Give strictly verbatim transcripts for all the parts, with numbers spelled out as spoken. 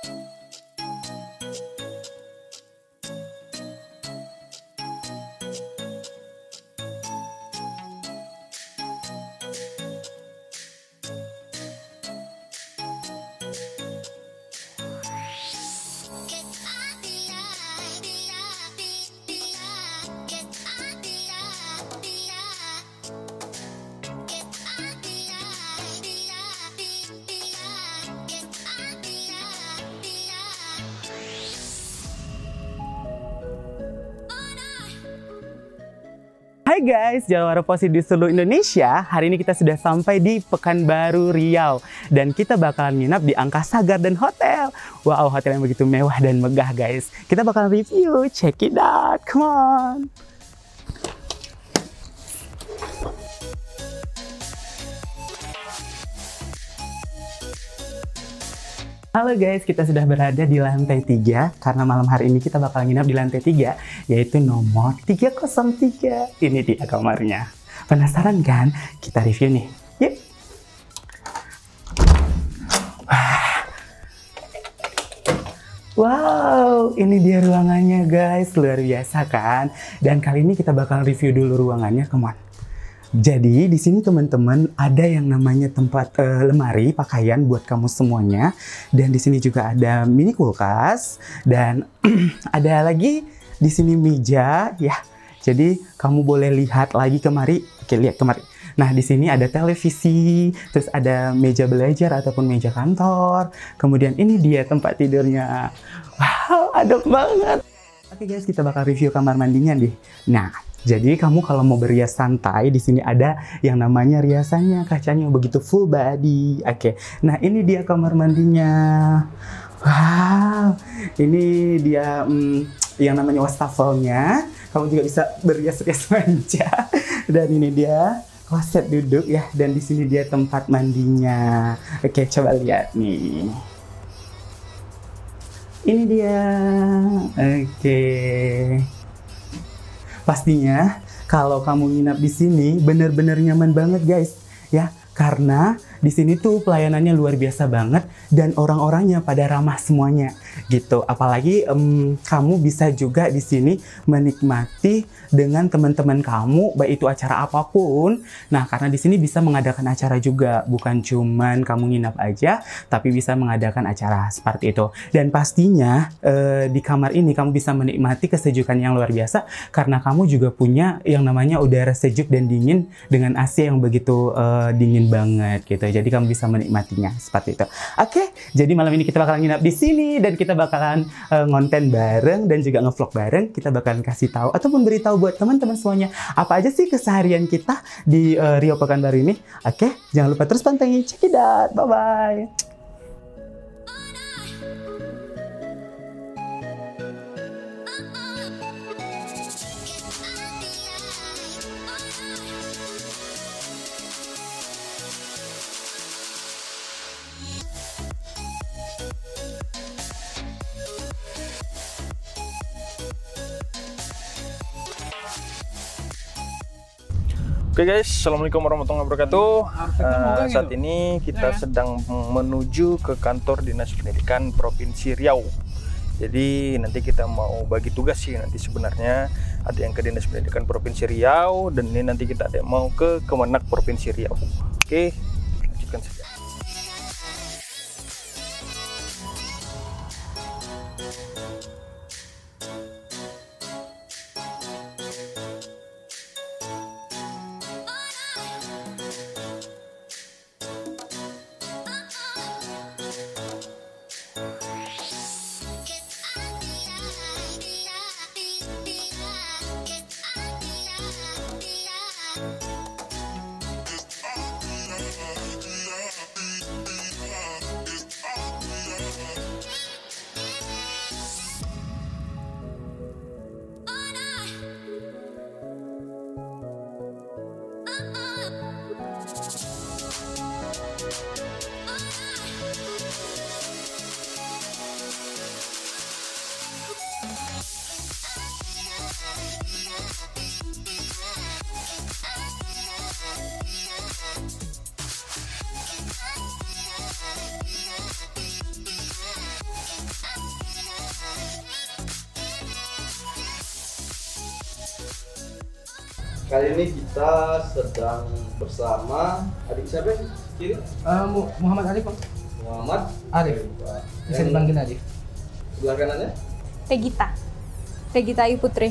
Hai guys, Jalawara Posi di seluruh Indonesia. Hari ini kita sudah sampai di Pekanbaru, Riau. Dan kita bakalan nginap di Angkasa Garden Hotel. Wow, hotel yang begitu mewah dan megah guys. Kita bakalan review, check it out, come on. Halo guys, kita sudah berada di lantai tiga karena malam hari ini kita bakal nginap di lantai tiga, yaitu nomor tiga nol tiga. Ini dia kamarnya. Penasaran kan? Kita review nih. Yuk. Wow, ini dia ruangannya guys, luar biasa kan? Dan kali ini kita bakal review dulu ruangannya, come on. Jadi di sini teman-teman ada yang namanya tempat uh, lemari pakaian buat kamu semuanya, dan di sini juga ada mini kulkas dan ada lagi di sini meja ya. Jadi kamu boleh lihat lagi kemari. Oke, lihat kemari. Nah, di sini ada televisi, terus ada meja belajar ataupun meja kantor. Kemudian ini dia tempat tidurnya. Wow, adem banget. Oke guys, kita bakal review kamar mandinya nih. Nah, jadi kamu kalau mau berrias santai, di sini ada yang namanya riasannya, kacanya begitu full body. Oke, nah ini dia kamar mandinya. Wow, ini dia hmm, yang namanya wastafelnya. Kamu juga bisa berrias-rias manja. Dan ini dia kloset duduk ya. Dan di sini dia tempat mandinya. Oke, coba lihat nih. Ini dia. Oke. Pastinya kalau kamu nginap di sini bener-bener nyaman banget guys ya, karena di sini tuh pelayanannya luar biasa banget dan orang-orangnya pada ramah semuanya gitu. Apalagi um, kamu bisa juga di sini menikmati dengan teman-teman kamu, baik itu acara apapun. Nah, karena di sini bisa mengadakan acara juga, bukan cuman kamu nginap aja, tapi bisa mengadakan acara seperti itu. Dan pastinya eh, di kamar ini kamu bisa menikmati kesejukan yang luar biasa karena kamu juga punya yang namanya udara sejuk dan dingin dengan A C yang begitu eh, dingin banget gitu. Jadi kamu bisa menikmatinya seperti itu. Oke, jadi malam ini kita bakalan nginap di sini dan kita bakalan uh, ngonten bareng dan juga ngevlog bareng. Kita bakalan kasih tahu ataupun beritahu buat teman-teman semuanya apa aja sih keseharian kita di uh, Riau Pekanbaru ini. Oke, jangan lupa terus pantengin. Check it out. Bye bye. Oke guys, assalamualaikum warahmatullahi wabarakatuh. Uh, saat ini kita sedang menuju ke kantor Dinas Pendidikan Provinsi Riau. Jadi nanti kita mau bagi tugas sih, nanti sebenarnya ada yang ke Dinas Pendidikan Provinsi Riau dan ini nanti kita ada yang mau ke Kemenak Provinsi Riau. Oke, lanjutkan saja. kali ini kita sedang bersama adik siapa yang kiri? Uh, Muhammad Arif, Bang. Muhammad Arif. Bisa dipanggil Arif. Sebelah kanannya? Tegita. Tegita Ayu Putri.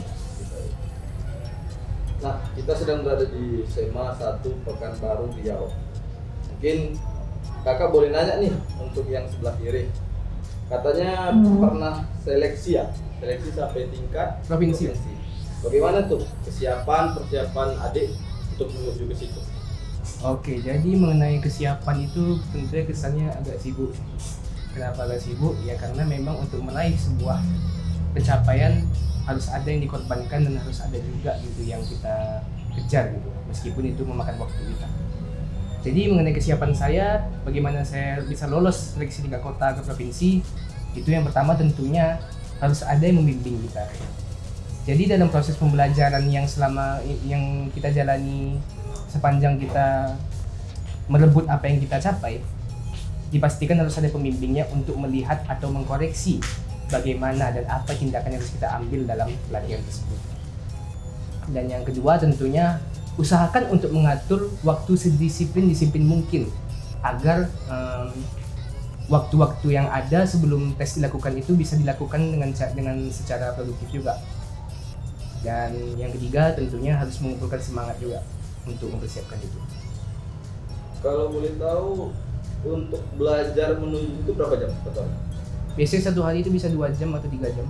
Nah, kita sedang berada di S E M A satu Pekanbaru Riau. Mungkin kakak boleh nanya nih untuk yang sebelah kiri. Katanya hmm. pernah seleksi ya? Seleksi sampai tingkat provinsi. provinsi. Bagaimana tuh kesiapan, persiapan adik untuk menuju ke situ? Oke, jadi mengenai kesiapan itu tentunya kesannya agak sibuk. Kenapa agak sibuk? Ya karena memang untuk meraih sebuah pencapaian harus ada yang dikorbankan dan harus ada juga gitu yang kita kejar gitu, meskipun itu memakan waktu kita. Jadi mengenai kesiapan saya, bagaimana saya bisa lolos seleksi tingkat kota ke provinsi, itu yang pertama tentunya harus ada yang membimbing kita. Jadi dalam proses pembelajaran yang selama yang kita jalani sepanjang kita merebut apa yang kita capai, dipastikan harus ada pembimbingnya untuk melihat atau mengkoreksi bagaimana dan apa tindakan yang harus kita ambil dalam pelatihan tersebut. Dan yang kedua tentunya usahakan untuk mengatur waktu sedisiplin-disiplin mungkin agar um, waktu-waktu yang ada sebelum tes dilakukan itu bisa dilakukan dengan dengan secara produktif juga. Dan yang ketiga tentunya harus mengumpulkan semangat juga untuk mempersiapkan itu. Kalau boleh tahu untuk belajar menuju itu berapa jam betul? Biasanya satu hari itu bisa dua jam atau tiga jam.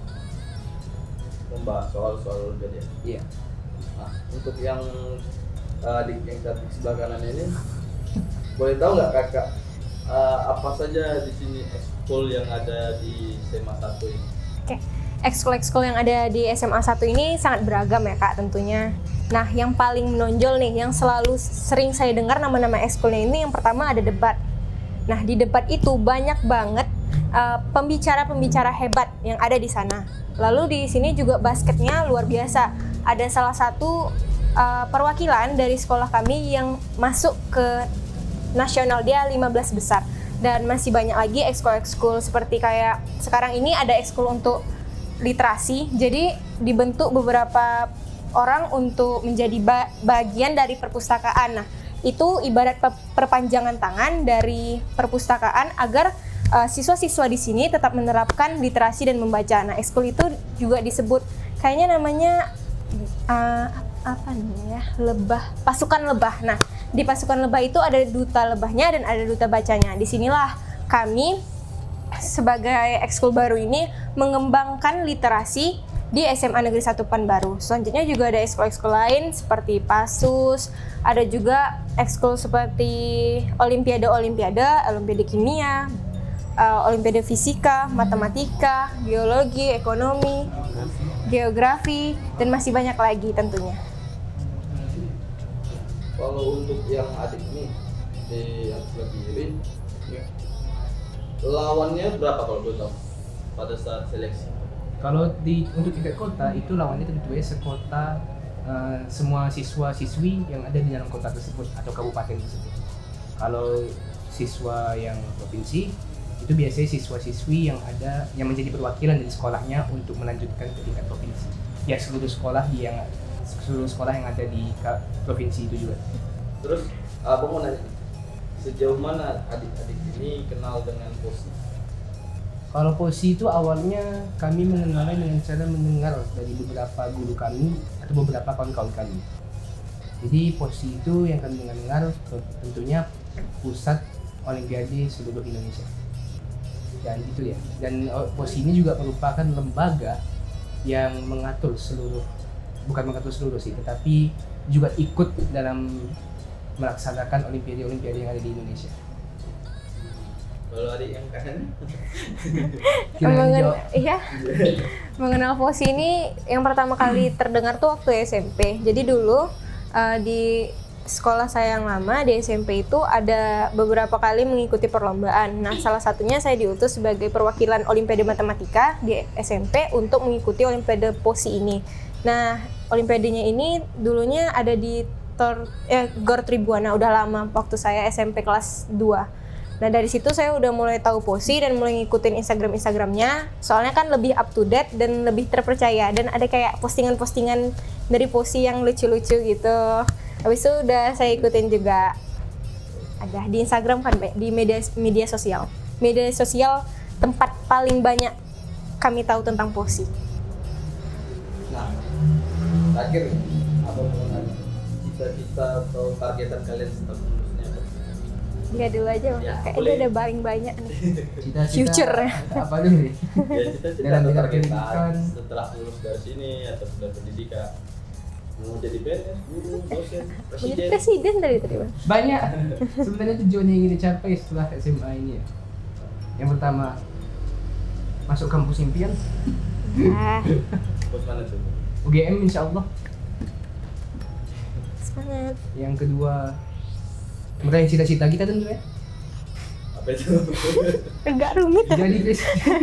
Membahas soal-soal jadi. Iya. Nah, untuk yang uh, di yang cantik sebelah kanan ini, boleh tahu nggak kakak uh, apa saja di sini ekskul yang ada di S E M A satu ini? Oke, ekskul-ekskul yang ada di S M A satu ini sangat beragam ya kak tentunya. Nah, yang paling menonjol nih, yang selalu sering saya dengar nama-nama ekskulnya ini, yang pertama ada debat. Nah, di debat itu banyak banget uh, pembicara-pembicara hebat yang ada di sana. Lalu di sini juga basketnya luar biasa. Ada salah satu uh, perwakilan dari sekolah kami yang masuk ke nasional, dia lima belas besar. Dan masih banyak lagi ekskul-ekskul seperti kayak sekarang ini ada ekskul untuk literasi. Jadi dibentuk beberapa orang untuk menjadi ba bagian dari perpustakaan. Nah, itu ibarat pe perpanjangan tangan dari perpustakaan agar uh, siswa-siswa di sini tetap menerapkan literasi dan membaca. Nah, ekskul itu juga disebut kayaknya namanya uh, apa namanya? Lebah, pasukan lebah. Nah, di pasukan lebah itu ada duta lebahnya dan ada duta bacanya. Disinilah kami sebagai ekskul baru ini mengembangkan literasi di S M A Negeri satu Pekanbaru. Selanjutnya juga ada ekskul-ekskul lain seperti PASUS, ada juga ekskul seperti Olimpiade-Olimpiade, Olimpiade Kimia, uh, Olimpiade Fisika, Matematika, Geologi, Ekonomi, Geografi, dan masih banyak lagi tentunya. Kalau untuk yang adik ini di yang sebelah kiri, ya, lawannya berapa kalau boleh tahu pada saat seleksi? Kalau di untuk tingkat kota itu lawannya tentunya sekota uh, semua siswa-siswi yang ada di dalam kota tersebut atau kabupaten tersebut. Kalau siswa yang provinsi itu biasanya siswa-siswi yang ada yang menjadi perwakilan dari sekolahnya untuk melanjutkan ke tingkat provinsi. Ya seluruh sekolah yang seluruh sekolah yang ada di provinsi itu juga. Terus abang mau nanya, sejauh mana adik-adik ini kenal dengan POSI? Kalau POSI itu awalnya kami mengenalnya dengan cara mendengar dari beberapa guru kami atau beberapa kawan-kawan kami. Jadi POSI itu yang kami dengar tentunya Pusat Olimpiade Seluruh Indonesia. Dan itu ya. Dan POSI ini juga merupakan lembaga yang mengatur seluruh, bukan mengatur seluruh sih, tetapi juga ikut dalam melaksanakan olimpiade-olimpiade yang ada di Indonesia. Kalau adik yang kanan? Mengen iya, mengenal POSI ini yang pertama kali terdengar tuh waktu S M P. Jadi dulu uh, di sekolah saya yang lama di S M P itu ada beberapa kali mengikuti perlombaan. Nah, salah satunya saya diutus sebagai perwakilan Olimpiade Matematika di S M P untuk mengikuti Olimpiade POSI ini. Nah, Olimpiadenya ini dulunya ada di Tor, eh, Gor Tribuana, udah lama waktu saya S M P kelas dua. Nah dari situ saya udah mulai tahu Posi dan mulai ngikutin Instagram Instagramnya. Soalnya kan lebih up to date dan lebih terpercaya dan ada kayak postingan-postingan dari Posi yang lucu-lucu gitu. Habis itu udah saya ikutin juga. Ada di Instagram kan, di media media sosial. Media sosial tempat paling banyak kami tahu tentang Posi. Nah, terakhir apa mengenai cita-cita atau targetan kalian tentang lulusnya apa? Enggak dulu aja, Bang. Ya, Kayaknya boleh. udah paling banyak nih. Cita-cita Future. apa dulu nih? Ya cita-cita Dalam atau bidang targetan pendidikan. setelah lulus dari sini atau sudah pendidikan mau jadi P N S, guru, dosen, Menjadi presiden. presiden tadi tadi, Bang. Banyak sebenarnya tujuan yang ingin dicapai setelah S M A ini ya. Yang pertama, masuk kampus impian, Ah, Bos mana tuh? U G M insya Allah. semangat. Yang kedua, meraih cita-cita kita tentunya. Apa itu? Enggak rumit. Jadi presiden.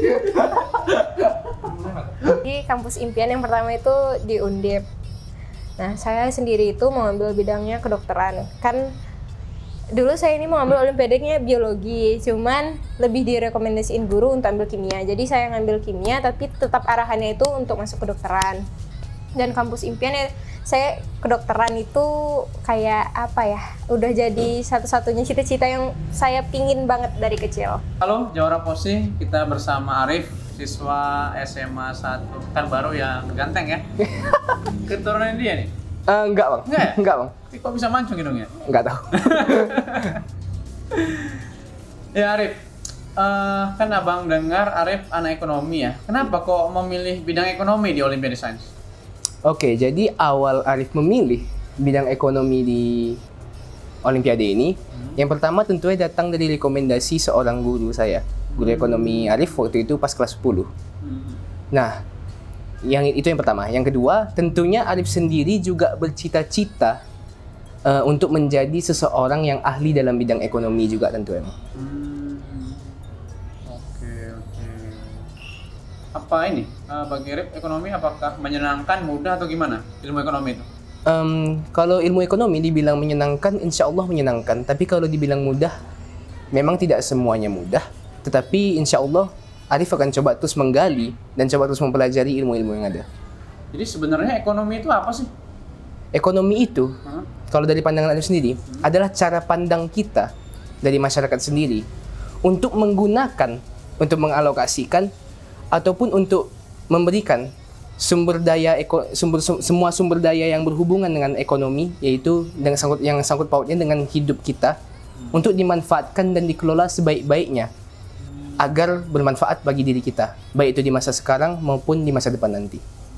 Di kampus impian yang pertama itu di Undip. Nah, saya sendiri itu mau ambil bidangnya kedokteran. Kan dulu saya ini mau ambil olimpiadanya biologi, cuman lebih direkomendasiin guru untuk ambil kimia. Jadi saya ngambil kimia, tapi tetap arahannya itu untuk masuk kedokteran. Dan kampus impian ya, saya kedokteran itu kayak apa ya, udah jadi satu-satunya cita-cita yang saya pingin banget dari kecil. Halo, Jawara Posi, kita bersama Arif, siswa S M A satu, kan baru yang ganteng ya. Keturunan dia nih? Uh, enggak bang, Enggak ya? enggak bang, Tapi kok bisa mancung hidungnya? enggak tahu. Ya Arif, eh, kan abang dengar Arif anak ekonomi ya. Kenapa kok memilih bidang ekonomi di Olimpiade Sains? Oke, jadi awal Arif memilih bidang ekonomi di Olimpiade ini, hmm. yang pertama tentunya datang dari rekomendasi seorang guru saya, guru ekonomi Arif waktu itu pas kelas sepuluh. Hmm. Nah, yang itu yang pertama. Yang kedua, tentunya Arif sendiri juga bercita-cita uh, untuk menjadi seseorang yang ahli dalam bidang ekonomi juga tentunya. Hmm. Oke, oke. Apa ini? Eh, bagi Arif, ekonomi apakah menyenangkan, mudah atau gimana? Ilmu ekonomi itu? Um, kalau ilmu ekonomi dibilang menyenangkan, insya Allah menyenangkan. Tapi kalau dibilang mudah, memang tidak semuanya mudah. Tetapi insya Allah Arif akan coba terus menggali dan coba terus mempelajari ilmu-ilmu yang ada. Jadi sebenarnya ekonomi itu apa sih? Ekonomi itu, Hah? kalau dari pandangan Arif sendiri, hmm. adalah cara pandang kita dari masyarakat sendiri untuk menggunakan, untuk mengalokasikan, ataupun untuk memberikan sumber daya eko, sumber sum, semua sumber daya yang berhubungan dengan ekonomi, yaitu dengan sangkut yang sangkut pautnya dengan hidup kita, hmm. untuk dimanfaatkan dan dikelola sebaik-baiknya agar bermanfaat bagi diri kita, baik itu di masa sekarang maupun di masa depan nanti.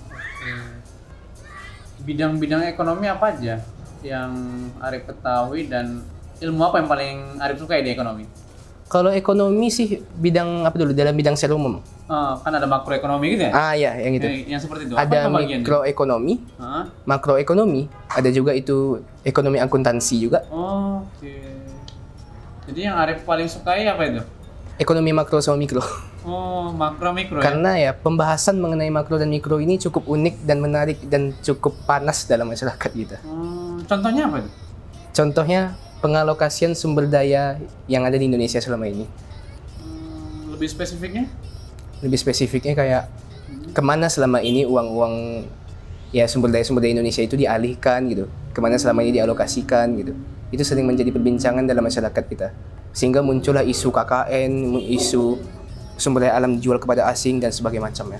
Bidang-bidang ekonomi apa aja yang Arif ketahui dan ilmu apa yang paling Arif suka di ekonomi? Kalau ekonomi sih bidang apa dulu, dalam bidang secara umum. Oh, kan ada makroekonomi gitu ya? Ah ya, yang itu. Yang, yang seperti itu. Apa Ada itu bagiannya? mikroekonomi, Hah? makroekonomi, ada juga itu ekonomi akuntansi juga. Oh, oke. Jadi yang Arif paling sukai apa itu? Ekonomi makro sama mikro. Oh, makro mikro ya? Karena ya pembahasan mengenai makro dan mikro ini cukup unik dan menarik dan cukup panas dalam masyarakat kita. Hmm, contohnya apa itu? Contohnya pengalokasian sumber daya yang ada di Indonesia selama ini. Hmm, lebih spesifiknya? Lebih spesifiknya kayak kemana selama ini uang-uang ya sumber daya sumber daya Indonesia itu dialihkan gitu, kemana selama ini dialokasikan gitu. Itu sering menjadi perbincangan dalam masyarakat kita, sehingga muncullah isu K K N, isu sumber daya alam dijual kepada asing dan sebagainya macamnya.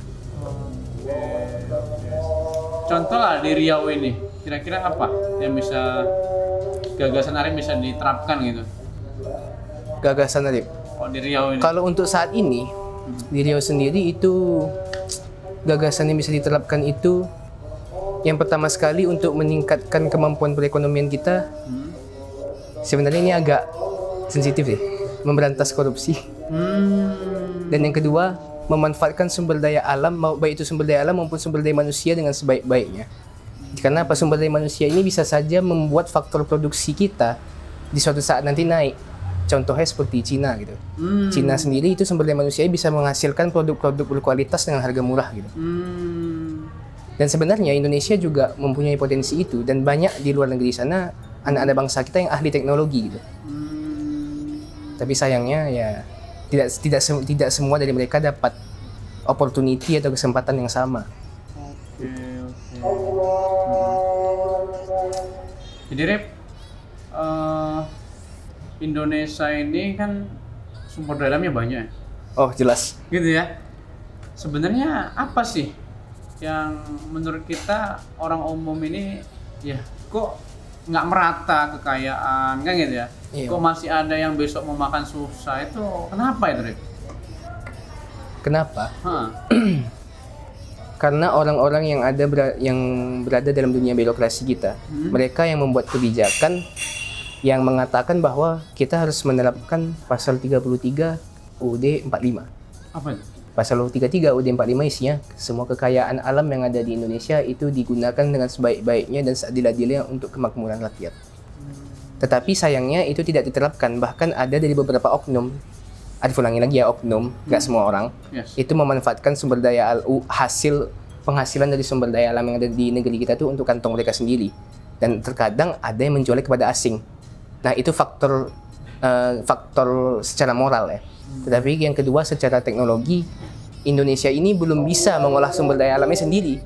Contoh lah di Riau ini, kira-kira apa yang bisa gagasan Arif bisa diterapkan gitu? Gagasan Arif. Oh, di Riau ini. Kalau untuk saat ini di Riau sendiri itu gagasan yang bisa diterapkan itu yang pertama sekali untuk meningkatkan kemampuan perekonomian kita. Hmm. Sebenarnya ini agak sensitif deh, memberantas korupsi. Hmm. Dan yang kedua, memanfaatkan sumber daya alam, baik itu sumber daya alam maupun sumber daya manusia dengan sebaik-baiknya. Karena apa, sumber daya manusia ini bisa saja membuat faktor produksi kita di suatu saat nanti naik. Contohnya seperti Cina gitu. Hmm. Cina sendiri itu sumber daya manusia bisa menghasilkan produk-produk berkualitas dengan harga murah gitu. Hmm. Dan sebenarnya Indonesia juga mempunyai potensi itu, dan banyak di luar negeri sana anak-anak bangsa kita yang ahli teknologi gitu. Hmm. Tapi sayangnya ya tidak tidak se- tidak semua dari mereka dapat opportunity atau kesempatan yang sama. Oke, oke. Hmm. Jadi Rip, eh, Indonesia ini kan sumber daya alamnya banyak ya? Oh jelas. Gitu ya. Sebenarnya apa sih yang menurut kita orang umum ini ya kok nggak merata kekayaan kan gitu ya? Iya. Kok masih ada yang besok mau makan susah, itu kenapa itu Rip? Kenapa? Hah. Karena orang-orang yang ada ber- yang berada dalam dunia birokrasi kita, Hmm. mereka yang membuat kebijakan yang mengatakan bahwa kita harus menerapkan pasal tiga puluh tiga U U D empat puluh lima. Apa itu? Pasal tiga puluh tiga U U D empat puluh lima isinya semua kekayaan alam yang ada di Indonesia itu digunakan dengan sebaik-baiknya dan seadil-adilnya untuk kemakmuran rakyat. Tetapi sayangnya itu tidak diterapkan, bahkan ada dari beberapa oknum, ada ulangi lagi ya oknum, nggak semua orang, Yes. itu memanfaatkan sumber daya al hasil penghasilan dari sumber daya alam yang ada di negeri kita tuh untuk kantong mereka sendiri. Dan terkadang ada yang menjualnya kepada asing. Nah itu faktor eh, faktor secara moral ya. Tetapi yang kedua secara teknologi, Indonesia ini belum bisa mengolah sumber daya alamnya sendiri.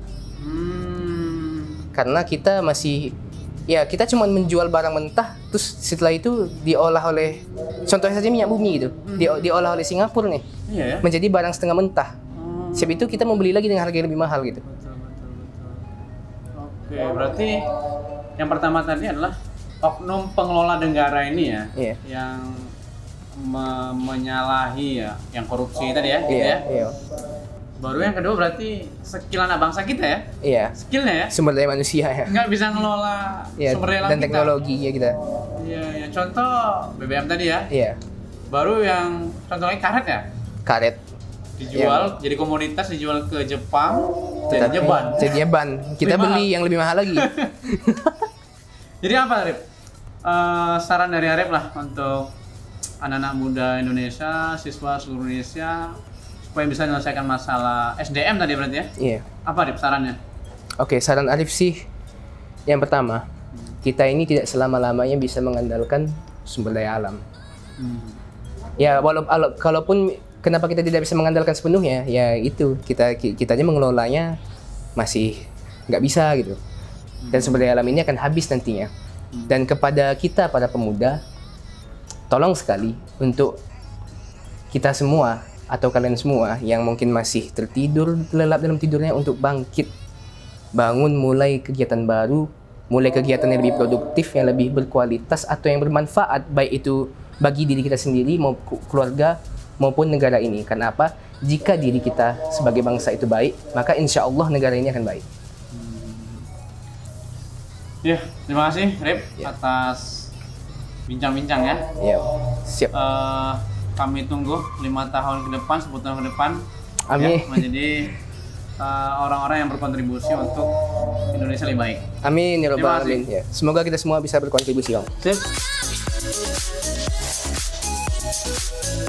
Hmm. Karena kita masih, ya kita cuma menjual barang mentah, terus setelah itu diolah oleh, contohnya saja minyak bumi gitu, di, diolah oleh Singapura nih, Iya ya. menjadi barang setengah mentah. Oh. Sebab itu kita membeli lagi dengan harga yang lebih mahal gitu. Betul, betul, betul. Oke, berarti yang pertama tadi adalah oknum pengelola negara ini ya, Iya. yang me- menyalahi ya, yang korupsi tadi ya, gitu Iya, ya. iya, Baru yang kedua berarti skill anak bangsa kita ya, iya. skillnya ya, Sumber daya manusia ya. nggak bisa ngelola Iya, sumber daya alam dan kita. teknologi ya kita. Iya, ya contoh B B M tadi ya. Iya, Baru yang contohnya karet ya, karet. dijual jadi komoditas, dijual ke Jepang, jadi Tetapi- jeban. Jadinya ban. Kita Lebih beli yang lebih mahal lagi. Jadi apa Arif? Eh, saran dari Arif lah untuk anak-anak muda Indonesia, siswa seluruh Indonesia supaya bisa menyelesaikan masalah S D M tadi berarti ya? Iya. Apa Arif sarannya? Oke, saran Arif sih yang pertama, kita ini tidak selama-lamanya bisa mengandalkan sumber daya alam. Ya, walau alo- kalaupun kenapa kita tidak bisa mengandalkan sepenuhnya, ya itu kita kita aja mengelolanya masih nggak bisa gitu. Dan sumber daya alam ini akan habis nantinya. Dan kepada kita para pemuda, tolong sekali untuk kita semua atau kalian semua yang mungkin masih tertidur lelap dalam tidurnya untuk bangkit, bangun mulai kegiatan baru, mulai kegiatan yang lebih produktif, yang lebih berkualitas atau yang bermanfaat, baik itu bagi diri kita sendiri maupun keluarga maupun negara ini. Karena apa? Jika diri kita sebagai bangsa itu baik, maka insya Allah negara ini akan baik. Ya, terima kasih Rip Ya. atas bincang-bincang ya. Ya, siap. Eh, kami tunggu lima tahun ke depan, sepuluh tahun ke depan Amin. ya, menjadi eh, orang-orang yang berkontribusi untuk Indonesia lebih baik. Amin ya Terima rabbal kasih. alamin. Ya. Semoga kita semua bisa berkontribusi, Om. Sip.